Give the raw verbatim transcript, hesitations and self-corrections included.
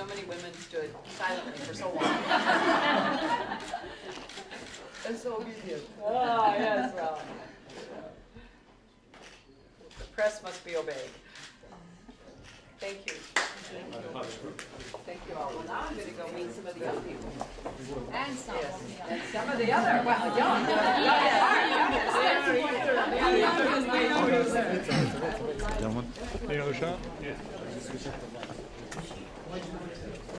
so many women stood silently for so long. And so obedient. Oh, yes, well. The press must be obeyed. Thank you. Thank you. Thank you all. Well, now I'm going to go meet some of the young people. And some Yes. of the And some of the other, well, young. young, young, young. Meneer Rochard?